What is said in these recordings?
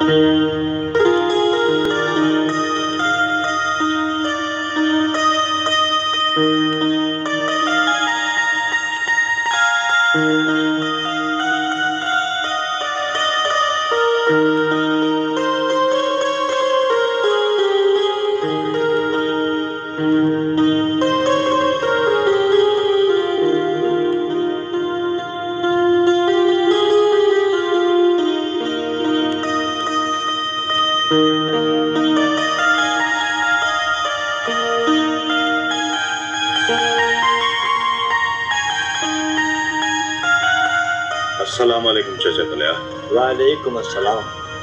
अस्सलाम वालेकुम चाचा तलिया। वालेकुम अस्सलाम।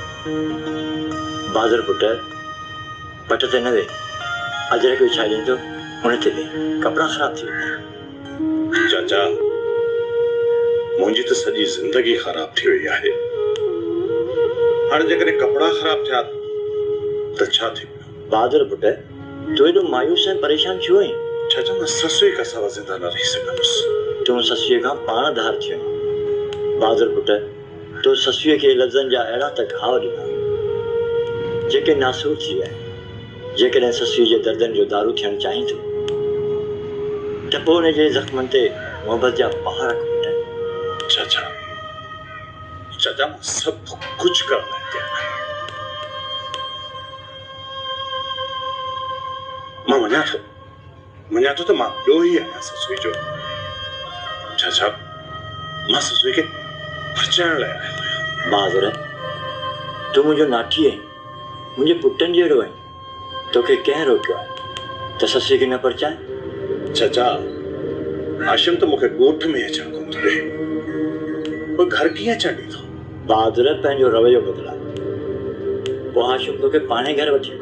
बादर पुट पटते न वे अजरे को छाड़ी तो उन्हें ते कपड़ा खराब थी। चाचा मुझी तो सजी जिंदगी खराब थी हुई है। हर जगह कपड़ा खराब था तो अच्छा थी। बादर पुट तू एडो मायूस है परेशान छो है। चाचा मैं ससुई का सवा जिंदा न रही सकूंस। तू ससुई का पान धार थियो। बादर पुट तो ससुई के लफ्ज़न जा अड़ा तक घाव दिना जेके नासूर थी वे जेके ससुई जे दर्दन जो दारू थियण चाहिए तो टपो ने जे जख्मन ते मोहब्बत जा पहाड़ खुटन। चाचा चाचा मैं सब कुछ करना है। मां मना तो मां लो ही है ना ससुई जो। चाचा मां ससुई के परचाण ले बादर तू मुझे नाठी है मुझे पुटन जेड़ो है तो के कह रोक्यो है तो ससुई के न परचाए। चाचा हाशिम तो मुखे गोठ में अचण कोन थो ॾे वो घर कीअं अचण ॾींदो। बादर पंहिंजो रवैयो बदला पोइ हाशिम तोखे पाणे घर वठी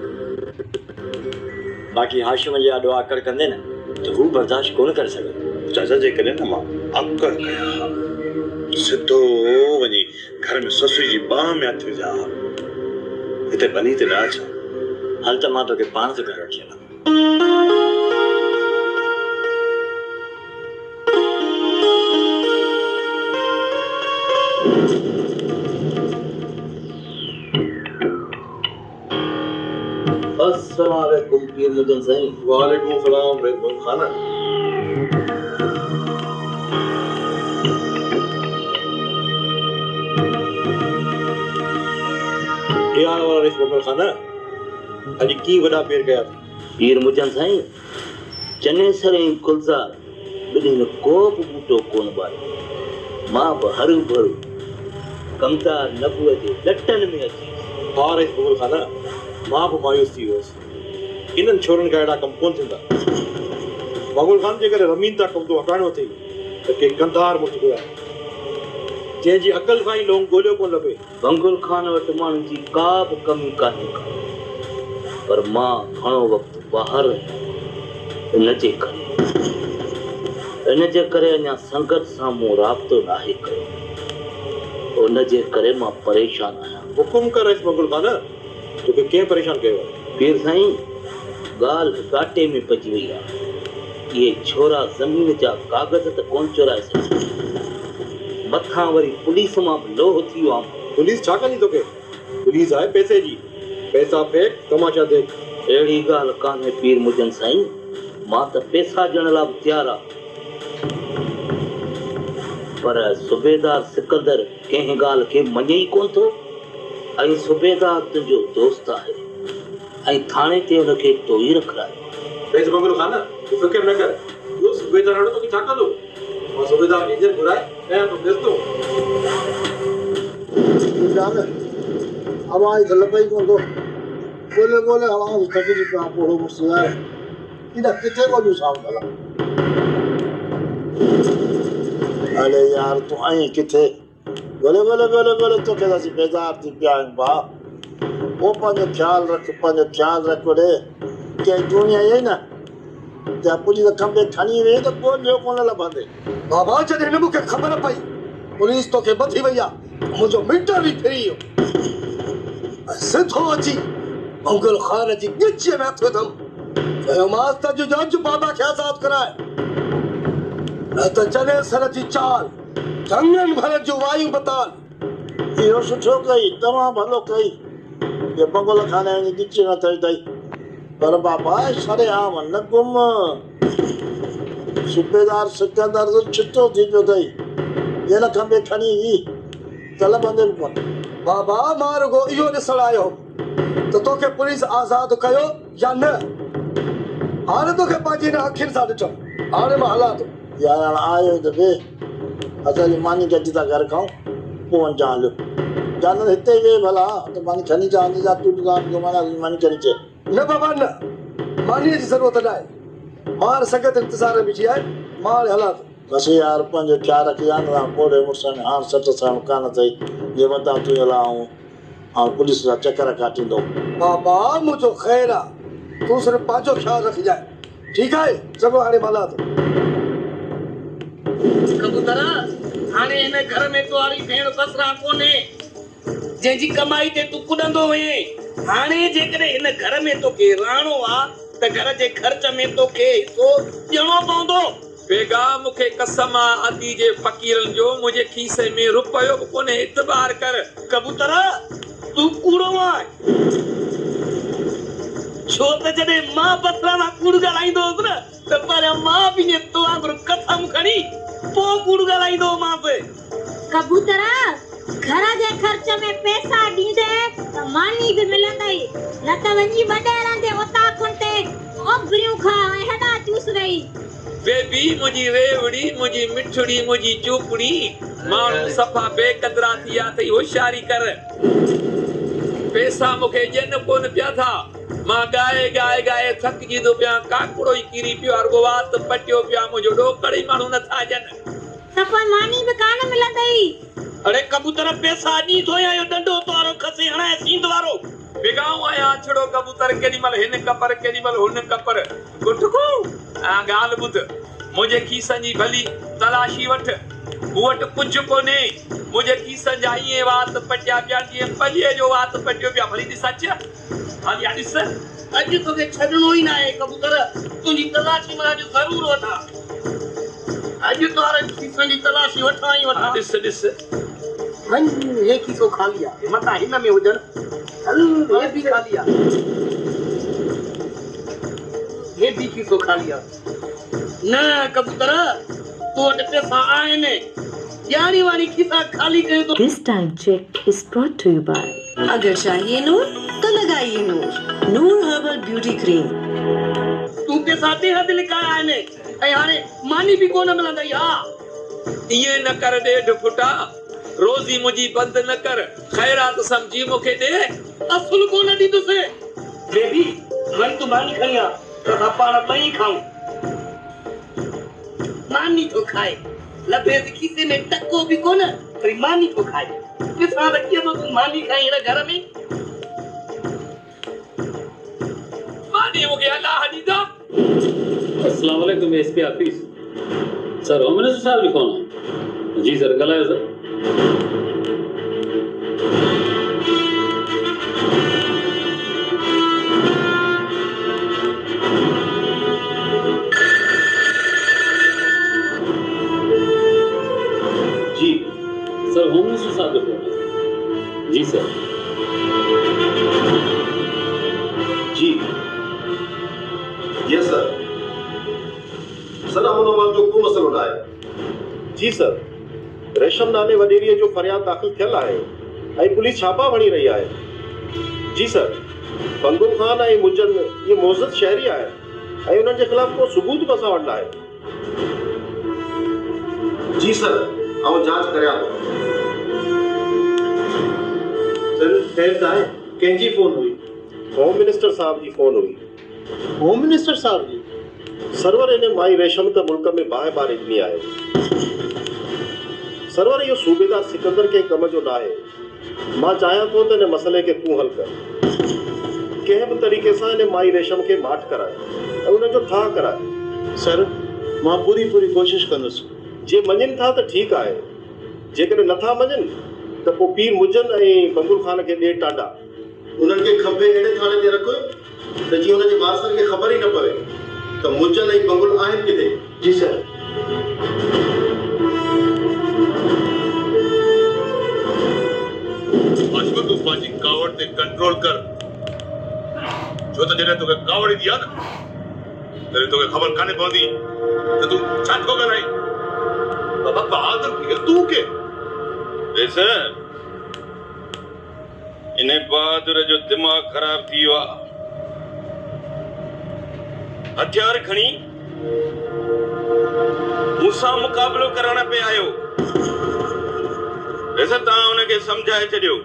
बाक़ी हाशिम जे आॾो आकड़ कंदे न तो हू बर्दाश्त कोन करे सघे। चाचा जे कॾहिं न मां आकड़ कया सिधो वञी घर में ससुई जी बाह में हथ विझा हिते बनी ते न अचां। हल त मां तोखे पाण थो घर वठी हलां। अस्सलाम वालेकुम पीर मुजन साईं। वालेकुम सलाम रेज़वान खाना। यार वाला रेज़वान खाना अज की वडा पेर गया पीर मुजन साईं चने सरे कुलजार बिन को बूटो कोन बारे मां हरू भरू कमता नबुअ जे लटन में अची। हां रेज़वान खाना मां भी मायूस थी वियुसि। इन्हनि छोरनि खां अहिड़ा कम कोन थींदा। बंगुल खान जे करे रमीन था कम तो हटाइणो अथई त के कंधार मुठ घुराए जंहिंजी अकल खां ई लोंग ॻोल्हियो कोन लभे। बंगुल खान वटि माण्हू जी का बि कमी कान्हे पर मां घणो वक़्तु ॿाहिरि इन जे करे अञा संगत सां मूं राब्तो नाहे कयो उन जे करे मां परेशान आहियां। हुकुम कर बंगुल खान तोखे कंहिं परेशान कयो आहे? पीर साईं ॻाल्हि घाटे में पइजी वई आहे। इहे छोरा ज़मीन जा कागज़ त कोन चुराए सघे मथां वरी पुलिस मां बि लोह थी वियो आहे। पुलिस छा कंदी तोखे? पुलिस आहे पैसे जी। पैसा फेंक तमाशा देख। अहिड़ी ॻाल्हि कान्हे पीर मुजन साईं मां त पैसा ॾियण लाइ बि तयारु आहे पर सूबेदार सिकंदर कंहिं ॻाल्हि खे मञे ई कोन थो ऐं सूबेदार तुंहिंजो दोस्त आहे ऐं थाणे ते हुनखे तो ई रखायो। पैसे बंगुल खान तूं फिक्र न कर जो सूबेदार हाणे तोखे छा कंदो? मां सूबेदार खे इज़त घुराए ऐं तो बेस्तो जान आवाज लपई कोन थो गोले गोले आवाज थकी जी पिया पोड़ो मुस्ला इधर किथे को जो साउंड वाला। अरे यार तू आई किथे गोले गोले गोले गोले तो के दासी बेजार थी पिया बा वो पाने ख्याल रख रे के दुनिया ये ना ते पुलिस खंबे ठानी वे तो बोलियो कोन लबंदे बाबा जने न मुके खबर पई पुलिस तो के बधी वया मुझो मीटर भी फेरियो सिधो अची मंगल खान जी गिचे में थो दम मास्टर जो जज बाबा के आजाद कराए न तो चले सर जी चाल जंगन भर जो वायु बताल इहो सुठो कई, तमामु भलो कई ये बंगोल खाने वञी गिच न थई अथई। पर बाबा सरेआम न गुम, सूबेदार सिकंदर जो छितो थी पियो अथई, ये न खंबे खणी ई तल बंदे भी कोन। बाबा मां रुगो इहो ॾिसण आयो त तोखे पुलिस आज़ाद कयो या न। हाणे तोखे पंहिंजी हिन अखियुनि सां ॾिठो, हाणे मां हलां थो। यार हाणे आयो त बे असांजी मानी गॾिजी था घर खाऊं, पोइ वञा हलियो। जानवर हिते ई वेह भला त मानी खणी जा वञी जा, तूं जो माना मानी खणी चे। न बाबा न, मानीअ जी ज़रूरत न आहे। मां हाणे संगत इंतज़ार में बीठी आहे, मां हाणे हलां थो। बस यार पंहिंजो ख्यालु रखी आना पोड़े मुड़ुस में हाणे सट साण कान अथई, जे वॾा तूं हला ऐं पुलिस जा चकर काटींदो। बाबा मुंहिंजो ख़ैरु आहे, तूं सिर्फ़ु पंहिंजो ख्यालु रखजांइ, ठीकु आहे? चङो हाणे मां हलां थो। कबूतर हाणे हिन घर में तुआरी भेण बसरा कोन्हे जंहिंजी कमाई ते तूं कुॾंदो वञे। हाणे जेकॾहिं हिन घर में तोखे रहणो आहे त घर जे ख़र्च में तोखे हिसो ॾियणो पवंदो। बेगा मूंखे कसम आहे अदी जे फ़कीरनि जो, मुंहिंजे खीसे में रुपयो बि कोन्हे, इतबार कर। कबूतर तूं कूड़ो आहे, छो त जॾहिं मां बसरा सां कूड़ ॻाल्हाईंदो हुउसि न त पर मां पंहिंजे तो वांगुरु कसम खणी पोइ कूड़ ॻाल्हाईंदो हुउमांसि। कबूतर घर जे ख़र्च में पैसा ॾींदे त मानी बि मिलंदई, न त वञी वॾेरनि जे उताखुनि ते ओभरियूं खा ऐं हेॾा चूस रही। बेबी मुंहिंजी रेवड़ी, मुंहिंजी मिठड़ी, मुंहिंजी चूपड़ी, माण्हू सफ़ा बेक़दरा थी विया अथई। होशियारी कर, पैसा मूंखे ॾियनि कोन पिया था। मां ॻाए ॻाए ॻाए थकिजी थो पिया, काकड़ो ई किरी पियो, रुॻो वात पटियो पिया, मुंहिंजो ॾोकड़ ई माण्हू नथा ॾियनि। त पोइ मानी बि कान मिलंदई। अरे कबूतर पैसा ॾी थो या इहो डंडो तोरो खसे हणाए सींद वारो। बेगाऊं आया छड़ो कबूतर, केॾीमहिल हिन कपर केॾीमहिल हुन कपर। गुठको ॻाल्हि ॿुध, मुंहिंजे खीसनि जी भली तलाशी वठ, मूं वटि कुझु कोन्हे। मुंहिंजे खीसनि जा ईअं वात पटिया पिया जीअं पलीअ जो वात पटियो पिया। भली ॾिस अच, हाली ॾिस। अॼु तोखे छॾणो ई न आहे कबूतर, तुंहिंजी तलाशी मां अॼु ज़रूर वठां। अॼु तोरे खीसनि जी तलाशी वठां ई वठां। ॾिस ॾिस, वञ हे खीसो ख़ाली आहे, मथां हिन में हुजनि। हल हे बि ख़ाली आहे, हे बि खीसो ख़ाली आहे। न कबूतर तो वटि पैसा आहिनि, ॼाणी वाणी खीसा ख़ाली कयो तो। This time check is brought to you by अगर चाहिए नूर तो लगाइए Noor, Noor herbal beauty cream. तू पैसा ते हद लिखाया आहिनि ऐं हाणे मानी बि कोन मिलंदई। हा इएं न कर ॾेढ फुटा, रोज़ी मुंहिंजी बंदि न कर, ख़ैरात सम्झी मूंखे ॾे। असुल कोन ॾींदुसि। बेबी वञ तूं मानी खणी आ त असां पाण ॿई खाऊं। मानी थो खाए, लभे खीसे में टको बि कोन, वरी मानी थो खाए। पैसा रखी तो तूं मानी खाई हिन घर में। मानी मूंखे अलाह ॾींदा। अस्सलाम वालेकुम SP office. Sir home minister साहब जी फोन है। जी सर, ॻाल्हायो सर। जी सर, होम मिनिस्टर साहब जो फोन है। जी सर। जी यस सर। सर अमन जो को मसलो ना आहे। जी सर, रेशम नाले वडेरीअ जो फरियाद दाख़िल थियल आहे ऐं पुलिस छापा वणी रही आहे। जी सर, बंगुल खान ऐं मुजन ये मोज़त शहरी आहे ऐं उन्हनि जे ख़िलाफ़ को सबूत बि असां वटि आहे। जी सर, आउं जांच करियां थो। सर ख़ैर त आहे, कंहिंजी फोन हुई? होम मिनिस्टर साहब जी फोन हुई। होम मिनिस्टर साहब जी? सरवर इन माई रेशम त मुल्क में बाहि बार इतनी आहे। सरवर इहो सूबेदार सिकंदर के कम जो न आहे। मां चाहियां थो त इन मसइले खे तूं हल कर, कंहिं बि तरीक़े सां इन माई रेशम खे माठ कराए ऐं उन्हनि जो थाह कराए। सर मां पूरी कोशिश कंदुसि। जे मञनि था त ठीकु आहे, जेकॾहिं नथा मञनि त पोइ पीर मुजन ऐं बंगुल खान खे ॾे टांडा। उन्हनि खे खपे अहिड़े थाणे ते रखो त जीअं हुनजे वारसनि खे ख़बर ई न पवे त मुजन ऐं बंगुल आहिनि किथे। जी सर। खे कंट्रोल कर छो त जॾहिं तोखे कावड़ी दी आहे न तॾहिं तोखे ख़बर कान्हे पवंदी त तूं छा थो ॻाल्हाई बाबा बहादुर खे तूं के वैसे इन बहादुर जो दिमाग़ ख़राब थी वियो आहे हथियार खणी मूंसां मुक़ाबिलो करण पे आयो वैसे तव्हां हुनखे सम्झाए छॾियो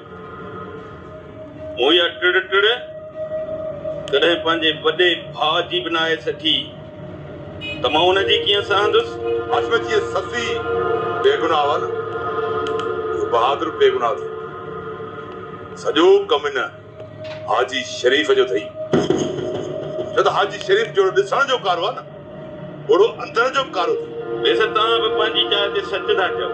या टिड़ टिड़ कॾहिं पंहिंजे वॾे भाउ जी बि नाहे सठी त मां हुनजी कीअं सहंदुसि हाशम जी ससी बेगुनाह हुआ न बहादुर बेगुनाह थी सॼो कम न हाजी शरीफ जो थई छो त हाजी शरीफ जो ॾिसण जो कारो आहे न ओड़ो अंदर जो कारो थी वैसे तव्हां बि पंहिंजी जाइ ते सच था चओ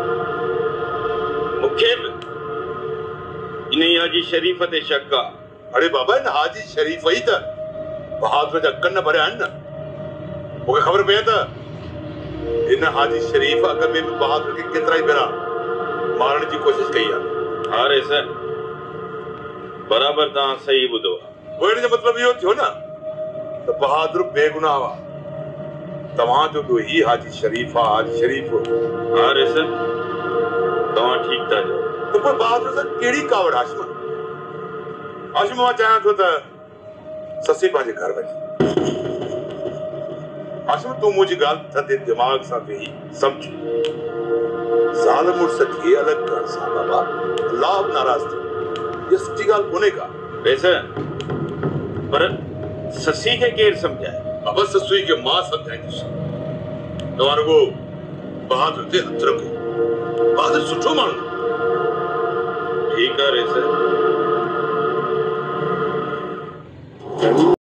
मूंखे बि इन हाजी शरीफ ते शक आहे अरे बाबा इन हाजी शरीफ ई त बहादुर जा कन भरिया आहिनि न मूंखे ख़बर पए त इन हाजी शरीफ अॻ में बि बहादुर खे केतिरा ई भेरा मारण जी कोशिशि कई आहे हा रेस बराबरि तव्हां सही ॿुधो आहे पोइ इन जो मतिलबु इहो थियो न त बहादुर बेगुनाह हुआ तव्हांजो ॿियो ही हाजी शरीफ आहे हाजी शरीफ हा रेस तव्हां ठीकु था चओ त पोइ बहादुर सां कहिड़ी कावड़ हाशम हाशम मां चाहियां थो त ससी पंहिंजे घर वञे हाशम तूं मुंहिंजी ॻाल्हि थधे दिमाग़ सां वेही सम्झ ज़ाल मुड़ुस खे अलॻि करण सां बाबा अल्लाह नाराज़ थियो इहा सच्ची ॻाल्हि कोन्हे का वैसे पर ससी खे केरु सम्झाए बाबा ससुई खे मां सम्झाईंदुसि तव्हां रुगो बहादुर ते हथ रखो बहादुर सुठो माण्हू ठीकु आहे रेस